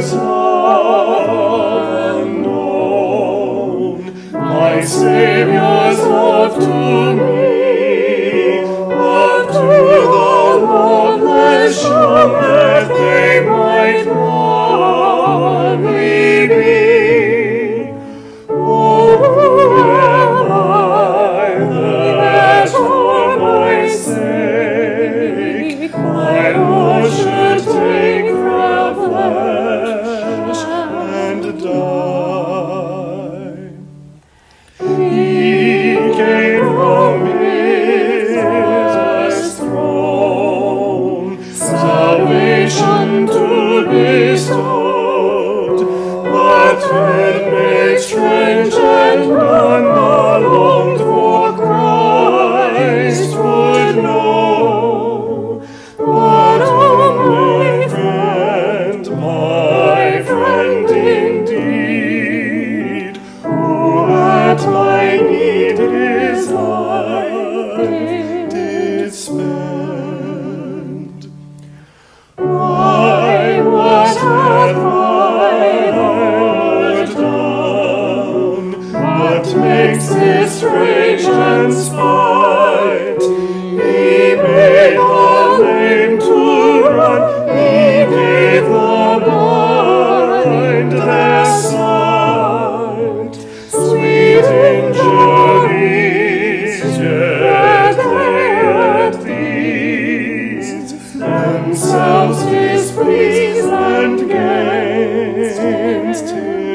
His love unknown, my Saviour's love to me, love to the loveless young, that they might lovely be. Oh, who am I that for my sake my Lord should take frail flesh and die? He came from His throne, salvation to bestow, but men made strange and none the longed for Christ would know. But oh, my friend indeed, who at my need His life did spend. Why, what hath my Lord done? What makes this strange and spite? He made the lame to run, He gave the blind their sight. Sweet injuries, yet they at these themselves displeased and gained